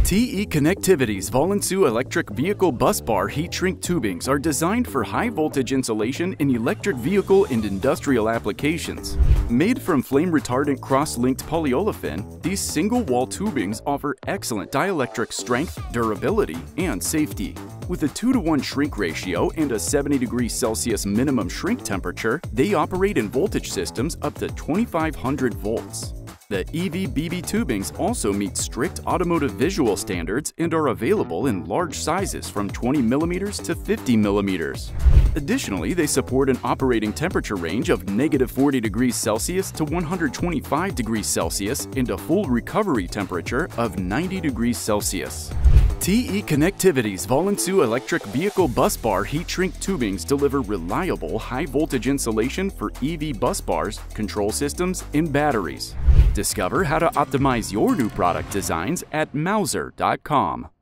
TE Connectivity's VOLINSU electric vehicle busbar heat shrink tubings are designed for high voltage insulation in electric vehicle and industrial applications. Made from flame retardant cross-linked polyolefin, these single-wall tubings offer excellent dielectric strength, durability, and safety. With a 2-to-1 shrink ratio and a 70 degrees Celsius minimum shrink temperature, they operate in voltage systems up to 2500 volts. The EVBB tubings also meet strict automotive visual standards and are available in large sizes from 20 mm to 50 mm. Additionally, they support an operating temperature range of -40 degrees Celsius to 125 degrees Celsius and a full recovery temperature of 90 degrees Celsius. TE Connectivity's VOLINSU electric vehicle busbar heat shrink tubings deliver reliable high-voltage insulation for EV busbars, control systems, and batteries. Discover how to optimize your new product designs at Mouser.com.